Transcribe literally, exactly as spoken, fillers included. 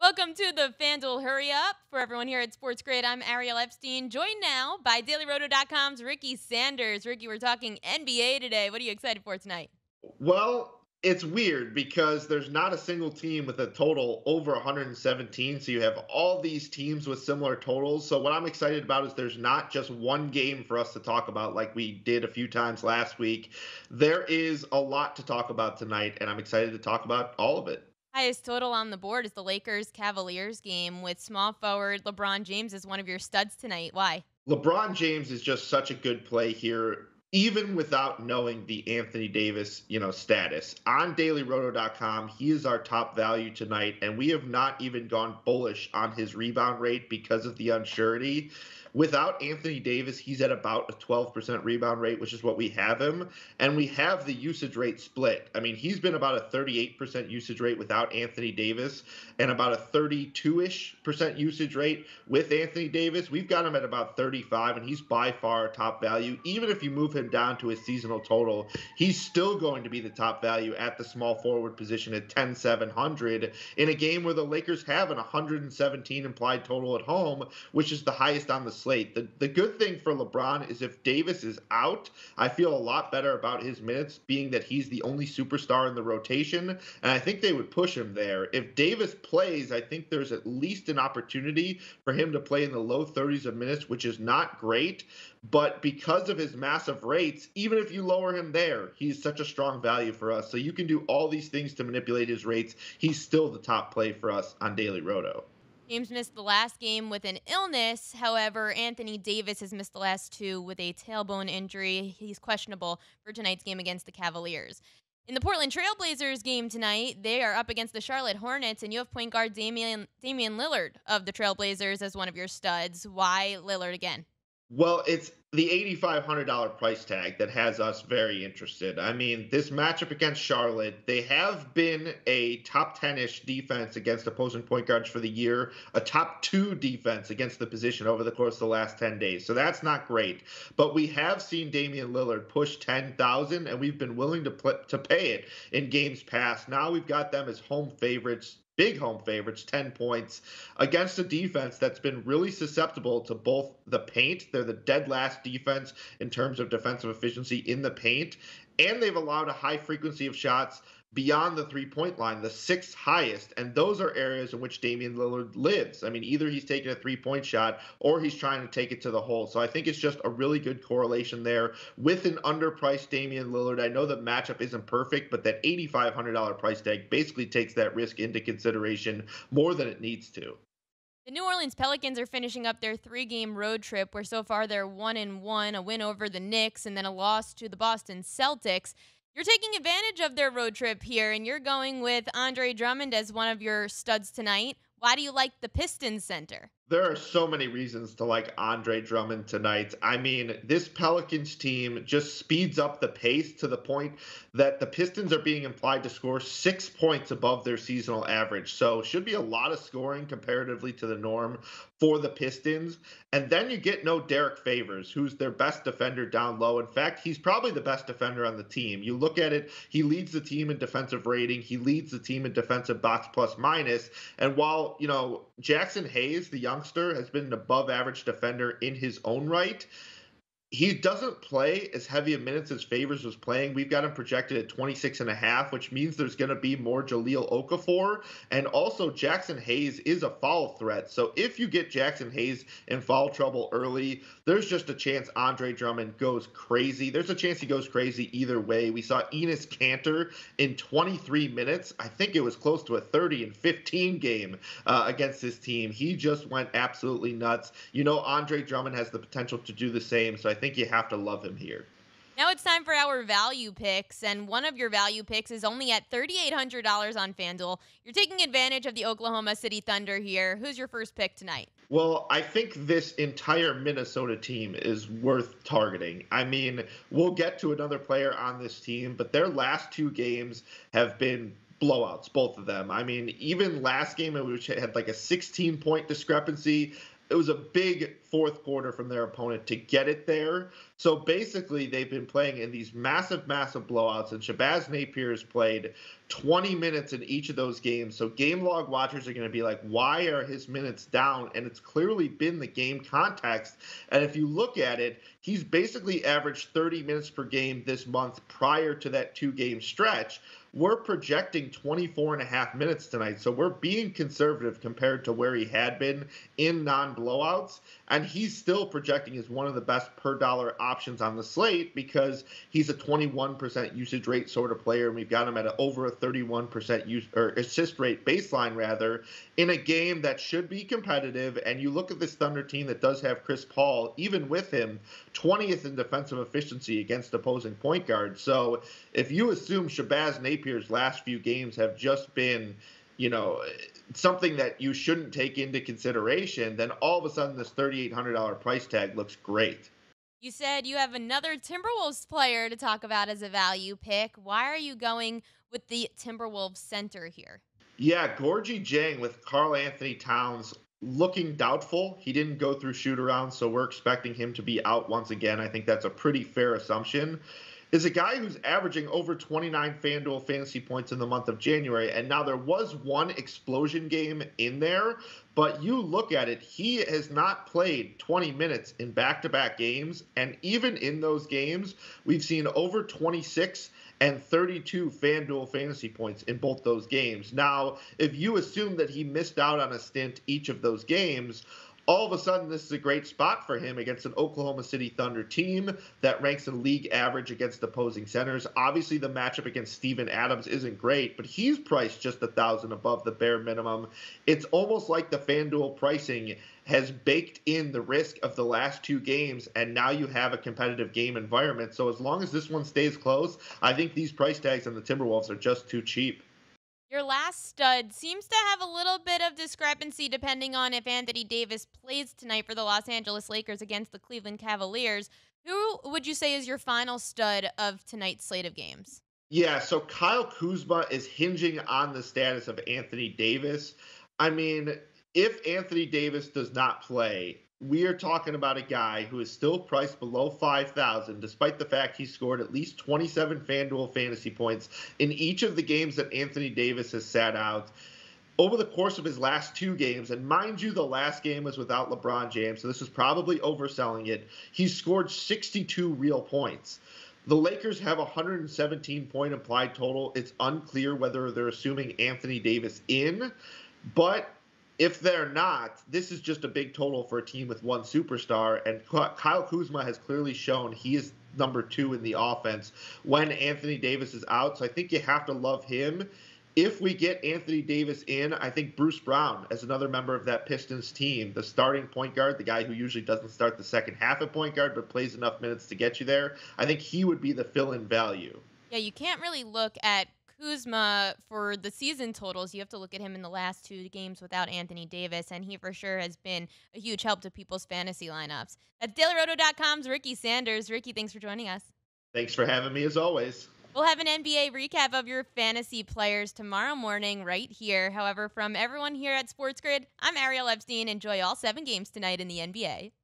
Welcome to the FanDuel Hurry Up. For everyone here at Sports Grid, I'm Ariel Epstein, joined now by Daily Roto dot com's Ricky Sanders. Ricky, we're talking N B A today. What are you excited for tonight? Well, it's weird because there's not a single team with a total over one hundred seventeen. So you have all these teams with similar totals. So what I'm excited about is there's not just one game for us to talk about like we did a few times last week. There is a lot to talk about tonight, and I'm excited to talk about all of it. Highest total on the board is the Lakers Cavaliers game with small forward LeBron James as one of your studs tonight. Why? LeBron James is just such a good play here, even without knowing the Anthony Davis, you know, status. On Daily Roto dot com, he is our top value tonight, and we have not even gone bullish on his rebound rate because of the unsurety. Without Anthony Davis, he's at about a twelve percent rebound rate, which is what we have him. And we have the usage rate split. I mean, he's been about a thirty-eight percent usage rate without Anthony Davis and about a thirty-two-ish percent usage rate with Anthony Davis. We've got him at about thirty-five, and he's by far a top value. Even if you move him down to his seasonal total, he's still going to be the top value at the small forward position at ten seven hundred in a game where the Lakers have an one hundred seventeen implied total at home, which is the highest on the slate. The, the good thing for LeBron is if Davis is out, I feel a lot better about his minutes, being that he's the only superstar in the rotation, and I think they would push him there. If Davis plays, I think there's at least an opportunity for him to play in the low thirties of minutes, which is not great, but because of his massive rates, even if you lower him there, he's such a strong value for us. So you can do all these things to manipulate his rates. He's still the top play for us on Daily Roto. James missed the last game with an illness. However, Anthony Davis has missed the last two with a tailbone injury. He's questionable for tonight's game against the Cavaliers. In the Portland Trailblazers game tonight, they are up against the Charlotte Hornets, and you have point guard Damian, Damian Lillard of the Trailblazers as one of your studs. Why Lillard again? Well, it's the eight thousand five hundred dollars price tag that has us very interested. I mean, this matchup against Charlotte, they have been a top ten-ish defense against opposing point guards for the year, a top two defense against the position over the course of the last ten days. So that's not great. But we have seen Damian Lillard push ten thousand, and we've been willing to pl- to pay it in games past. Now we've got them as home favorites. Big home favorites, ten points, against a defense that's been really susceptible to both the paint. They're the dead last defense in terms of defensive efficiency in the paint, and they've allowed a high frequency of shots beyond the three-point line, the sixth highest, and those are areas in which Damian Lillard lives. I mean, either he's taking a three-point shot or he's trying to take it to the hole. So I think it's just a really good correlation there with an underpriced Damian Lillard. I know the matchup isn't perfect, but that eight thousand five hundred dollars price tag basically takes that risk into consideration more than it needs to. The New Orleans Pelicans are finishing up their three-game road trip, where so far they're one and one, a win over the Knicks, and then a loss to the Boston Celtics. You're taking advantage of their road trip here, and you're going with Andre Drummond as one of your studs tonight. Why do you like the Pistons center? There are so many reasons to like Andre Drummond tonight. I mean, this Pelicans team just speeds up the pace to the point that the Pistons are being implied to score six points above their seasonal average. So should be a lot of scoring comparatively to the norm for the Pistons. And then you get no Derek Favors, who's their best defender down low. In fact, he's probably the best defender on the team. You look at it, he leads the team in defensive rating. He leads the team in defensive box plus minus. And while, you know, Jackson Hayes, the youngster, has been an above average defender in his own right, he doesn't play as heavy a minutes as Favors was playing. We've got him projected at twenty-six and a half, which means there's going to be more Jahlil Okafor. And also Jackson Hayes is a foul threat. So if you get Jackson Hayes in foul trouble early, there's just a chance Andre Drummond goes crazy. There's a chance he goes crazy either way. We saw Enes Kanter in twenty-three minutes. I think it was close to a thirty and fifteen game uh, against this team. He just went absolutely nuts. You know, Andre Drummond has the potential to do the same. So I think you have to love him here. Now it's time for our value picks, and one of your value picks is only at three thousand eight hundred dollars on FanDuel. You're taking advantage of the Oklahoma City Thunder here. Who's your first pick tonight? Well, I think this entire Minnesota team is worth targeting. I mean, we'll get to another player on this team, but their last two games have been blowouts, both of them. I mean, even last game, which had like a sixteen-point discrepancy, it was a big fourth quarter from their opponent to get it there. So basically, they've been playing in these massive, massive blowouts, and Shabazz Napier has played twenty minutes in each of those games. So game log watchers are going to be like, why are his minutes down? And it's clearly been the game context. And if you look at it, he's basically averaged thirty minutes per game this month prior to that two-game stretch. We're projecting twenty-four and a half minutes tonight. So we're being conservative compared to where he had been in non-blowouts. And he's still projecting as one of the best per dollar options on the slate because he's a twenty-one percent usage rate sort of player. And we've got him at a, over a thirty-one percent use or assist rate baseline rather in a game that should be competitive. And you look at this Thunder team that does have Chris Paul, even with him, twentieth in defensive efficiency against opposing point guards. So if you assume Shabazz Napier's last few games have just been, you know, something that you shouldn't take into consideration, then all of a sudden this thirty-eight hundred dollars price tag looks great. You said you have another Timberwolves player to talk about as a value pick. Why are you going with the Timberwolves center here? Yeah, Gorgie Jang with Karl Anthony Towns looking doubtful. He didn't go through shoot-around, so we're expecting him to be out once again. I think that's a pretty fair assumption. Is a guy who's averaging over twenty-nine FanDuel fantasy points in the month of January. And now there was one explosion game in there, but you look at it, he has not played twenty minutes in back-to-back games. And even in those games, we've seen over twenty-six and thirty-two FanDuel fantasy points in both those games. Now, if you assume that he missed out on a stint each of those games, all of a sudden, this is a great spot for him against an Oklahoma City Thunder team that ranks in league average against opposing centers. Obviously, the matchup against Steven Adams isn't great, but he's priced just a thousand above the bare minimum. It's almost like the FanDuel pricing has baked in the risk of the last two games, and now you have a competitive game environment. So as long as this one stays close, I think these price tags on the Timberwolves are just too cheap. Your last stud seems to have a little bit of discrepancy depending on if Anthony Davis plays tonight for the Los Angeles Lakers against the Cleveland Cavaliers. Who would you say is your final stud of tonight's slate of games? Yeah, so Kyle Kuzma is hinging on the status of Anthony Davis. I mean, if Anthony Davis does not play, we are talking about a guy who is still priced below five thousand, despite the fact he scored at least twenty-seven FanDuel fantasy points in each of the games that Anthony Davis has sat out over the course of his last two games. And mind you, the last game was without LeBron James, so this is probably overselling it. He's scored sixty-two real points. The Lakers have a one hundred seventeen point implied total. It's unclear whether they're assuming Anthony Davis in, but if they're not, this is just a big total for a team with one superstar, and Kyle Kuzma has clearly shown he is number two in the offense when Anthony Davis is out, so I think you have to love him. If we get Anthony Davis in, I think Bruce Brown, as another member of that Pistons team, the starting point guard, the guy who usually doesn't start the second half at point guard but plays enough minutes to get you there, I think he would be the fill-in value. Yeah, you can't really look at Kuzma for the season totals. You have to look at him in the last two games without Anthony Davis, and he for sure has been a huge help to people's fantasy lineups. That's Daily Roto dot com's Ricky Sanders. Ricky, thanks for joining us. Thanks for having me, as always. We'll have an N B A recap of your fantasy players tomorrow morning right here. However, from everyone here at Sports Grid, I'm Ariel Epstein. Enjoy all seven games tonight in the N B A.